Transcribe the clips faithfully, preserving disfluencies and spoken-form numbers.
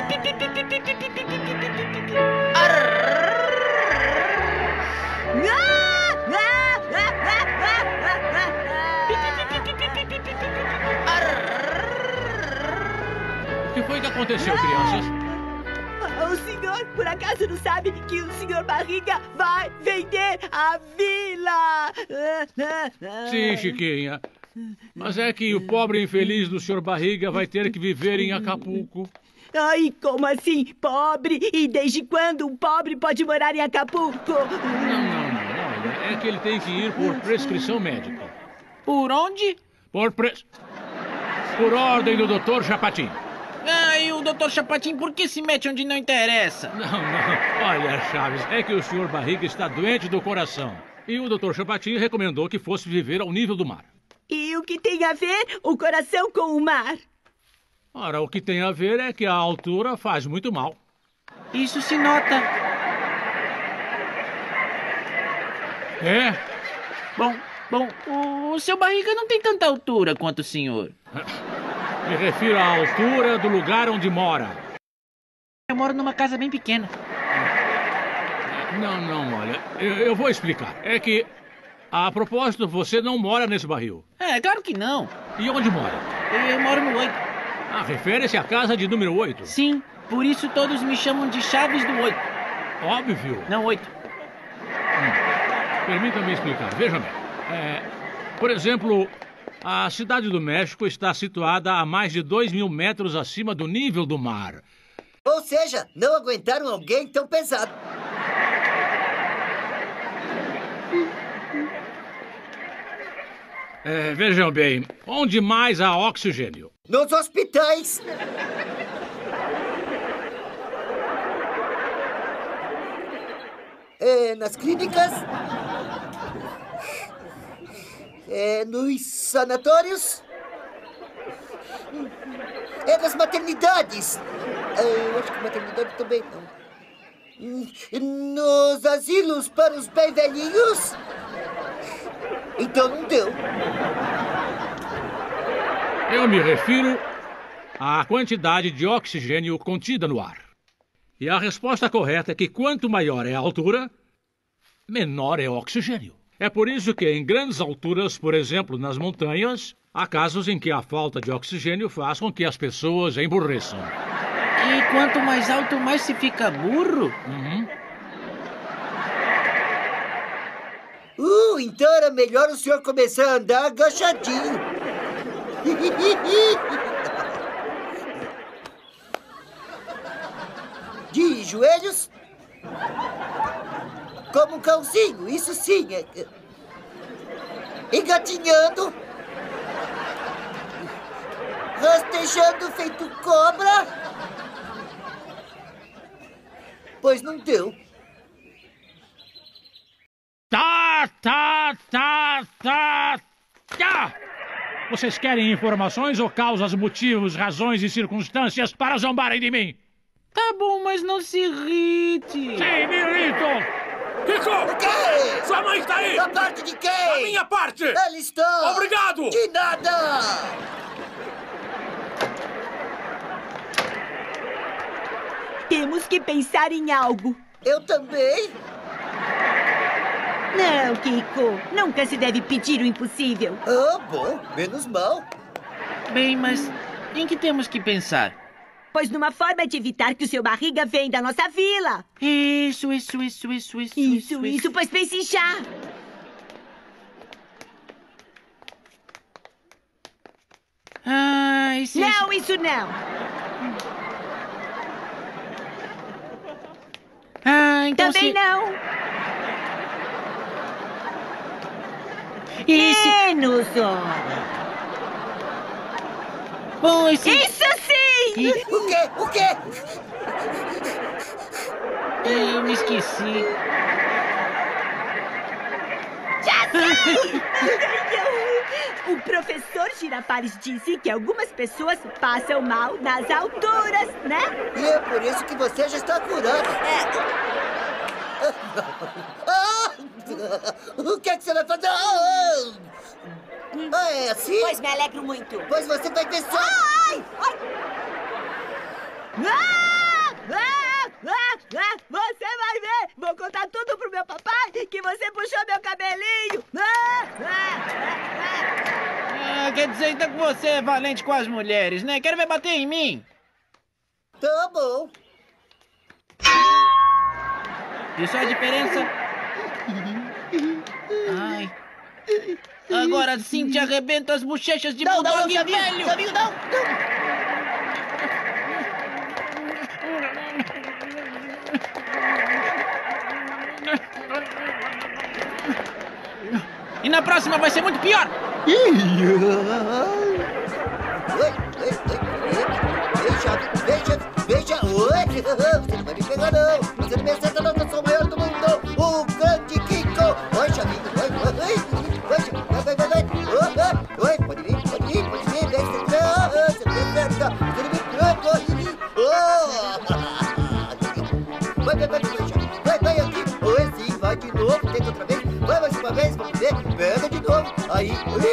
O que foi que aconteceu, crianças? O senhor, por acaso, não sabe que o senhor Barriga vai vender a vila? Sim, Chiquinha. Mas é que o pobre infeliz do senhor Barriga vai ter que viver em Acapulco. Ai, como assim, pobre? E desde quando um pobre pode morar em Acapulco? Não, não, não. Olha, é que ele tem que ir por prescrição médica. Por onde? Por pres... Por ordem do doutor Chapatin. Ah, e o doutor Chapatin por que se mete onde não interessa? Não, não. Olha, Chaves, é que o senhor Barriga está doente do coração. E o doutor Chapatin recomendou que fosse viver ao nível do mar. E o que tem a ver o coração com o mar? Ora, o que tem a ver é que a altura faz muito mal. Isso se nota. É? Bom, bom, o seu Barriga não tem tanta altura quanto o senhor. Me refiro à altura do lugar onde mora. Eu moro numa casa bem pequena. Não, não, olha, eu, eu vou explicar. É que, a propósito, você não mora nesse barril. É, claro que não. E onde mora? Eu moro no oito. Ah, refere-se à casa de número oito? Sim, por isso todos me chamam de Chaves do oito. Óbvio. Não, oito. Hum. Permita-me explicar. Veja bem. É, por exemplo, a cidade do México está situada a mais de dois mil metros acima do nível do mar. Ou seja, não aguentaram alguém tão pesado. É, vejam bem, onde mais há oxigênio? Nos hospitais. É, nas clínicas. É, nos sanatórios. É nas maternidades. É, eu acho que maternidade também não. Nos asilos para os bem velhinhos. Então não deu. Eu me refiro à quantidade de oxigênio contida no ar. E a resposta correta é que quanto maior é a altura, menor é o oxigênio. É por isso que em grandes alturas, por exemplo, nas montanhas, há casos em que a falta de oxigênio faz com que as pessoas emburreçam. E quanto mais alto, mais se fica burro? Uhum. Uh, então era melhor o senhor começar a andar agachadinho. De joelhos. Como um cãozinho, isso sim. É... Engatinhando. Rastejando feito cobra. Pois não deu. Tá, tá, tá, tá, tá! Vocês querem informações ou causas, motivos, razões e circunstâncias para zombarem de mim? Tá bom, mas não se irrite. Sim, me irrito! Kiko! O quê? Sua mãe está aí! Da parte de quem? Da minha parte! Ela está! Obrigado! De nada! Temos que pensar em algo. Eu também? Não, Kiko. Nunca se deve pedir o impossível. Ah, bom. Menos mal. Bem, mas em que temos que pensar? Pois numa forma de evitar que o seu Barriga venha da nossa vila. Isso, isso, isso, isso, isso, Isso, isso, pois pense já. Ah, isso... Não, isso não. Ah, então Também se... não. Esse... Menos, ó. Bom, esse... Isso sim! E- O quê? O quê? Eu me esqueci. Já sei! O professor Girafales disse que algumas pessoas passam mal nas alturas, né? E é por isso que você já está curado. Ah! O que é que você vai fazer? Ah, ah, é assim? Pois me alegro muito. Pois você vai ver só... Ai! Ai! Ah! contar tudo pro meu papai que você puxou meu cabelinho. Ah, ah, ah, Ah, quer dizer então que você é valente com as mulheres, né? Quero ver bater em mim. Tá bom. Isso é a diferença? Ai. Agora sim te arrebento as bochechas de Não, não, não, bulldog Chavinho, velho. Chavinho, não, não. E na próxima vai ser muito pior. Oi, oi, oi. Vem, Chaves, vem, Chaves, vem, Chaves. Oi, você não vai me pegar, não. Você não me acerta, não, que eu sou o maior do mundo. O grande Kiko. Oi, Chavinho, oi, oi, oi. Oi, Chavinho, vai, vai, vai, vai. Oi, oi, pode vir, pode vir, pode vir. Vem, você não me acerta. Você não me acerta. Pode vir. Vai, vai, vai, vai, Chavinho. Vai, vai aqui. Oi, sim, vai de novo. Tenta outra vez. Vai mais uma vez, vamos ver. Pega de novo. Aí.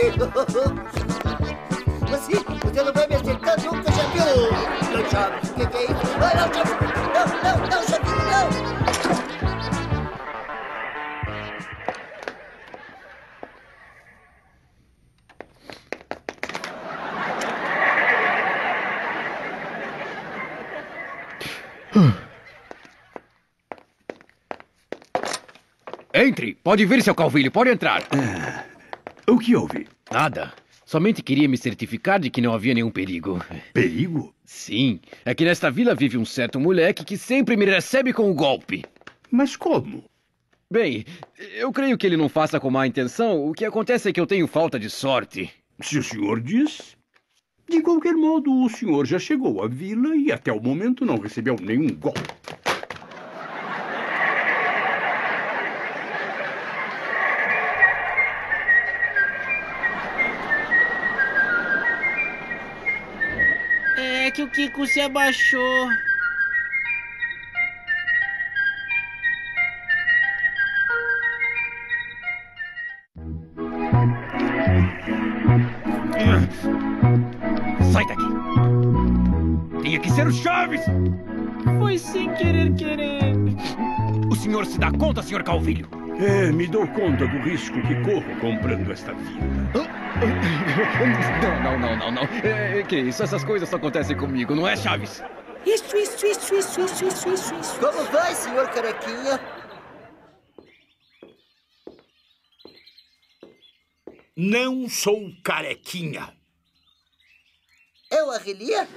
Assim, você não vai me acertar nunca, Chavinho. Não, Chaves, o que, que é isso? Ai, não, Chaves. Não, não, não, Chavinho, não. Entre! Pode vir, seu Calvilho, pode entrar. O que houve? Nada. Somente queria me certificar de que não havia nenhum perigo. Perigo? Sim, é que nesta vila vive um certo moleque que sempre me recebe com o golpe. Mas como? Bem, eu creio que ele não faça com má intenção. O que acontece é que eu tenho falta de sorte. Se o senhor diz. De qualquer modo, o senhor já chegou à vila e até o momento não recebeu nenhum golpe. É que o Kiko se abaixou. Sai daqui! Tinha que ser o Chaves! Foi sem querer querer. O senhor se dá conta, senhor Calvilho? É, me dou conta do risco que corro comprando esta vila. Não, não, não, não, não. É, que isso? Essas coisas só acontecem comigo, não é, Chaves? Isso, isso, isso, isso, isso, isso, isso, isso. Como vai, senhor Carequinha? Não sou carequinha. É o Arrelia?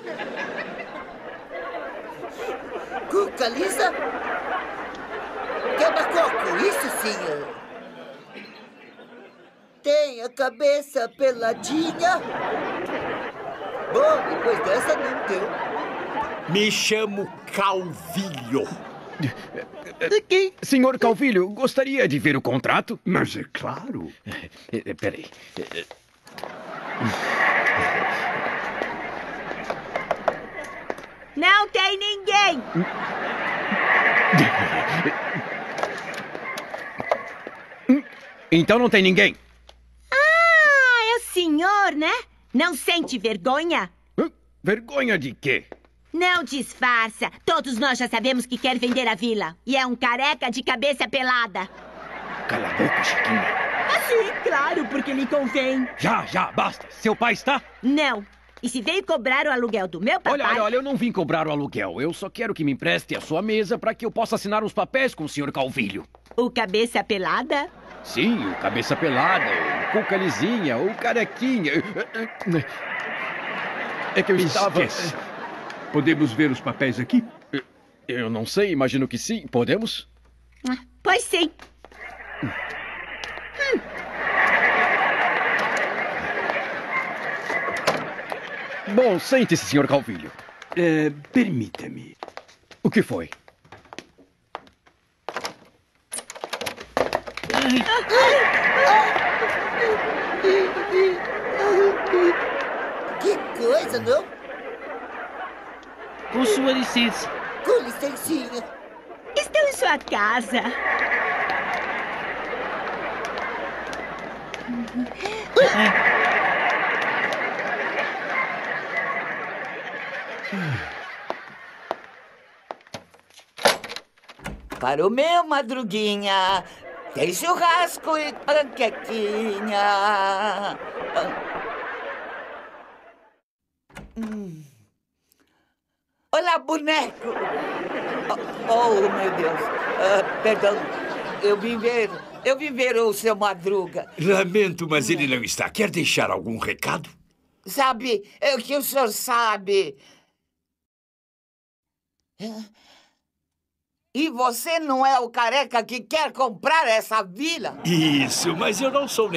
Cuca lisa? Quebra-coco, isso sim. Tem a cabeça peladinha. Bom, depois dessa não deu. Me chamo Calvilho. Quem? Senhor Calvilho, gostaria de ver o contrato? Mas é claro. É, é, Peraí. Não tem ninguém. Então não tem ninguém. Ah, é o senhor, né? Não sente vergonha? Hã? Vergonha de quê? Não disfarça. Todos nós já sabemos que quer vender a vila. E é um careca de cabeça pelada. Cala a boca, Chiquinha. Ah, sim, claro, porque lhe convém. Já, já, basta. Seu pai está? Não. E se veio cobrar o aluguel do meu papai... Olha, olha, olha, eu não vim cobrar o aluguel. Eu só quero que me empreste a sua mesa para que eu possa assinar uns papéis com o senhor Calvilho. O cabeça pelada? Sim, o cabeça pelada, o cuca lisinha, o carequinha. É que eu estava... Esquece. Podemos ver os papéis aqui? Eu não sei, imagino que sim. Podemos? Ah, pois sim. Hum. Bom, sente-se, senhor Calvilho. É, permita-me. O que foi? Que coisa, não? Com sua licença. Com licencinha. Estou em sua casa. Para o meu Madruguinha, tem churrasco e panquequinha. Hum. Olá, boneco. Oh, oh, meu Deus. Uh, perdão, eu vim ver... Eu vim ver o seu Madruga. Lamento, mas ele não está. Quer deixar algum recado? Sabe, é o que o senhor sabe. E você não é o careca que quer comprar essa vila? Isso, mas eu não sou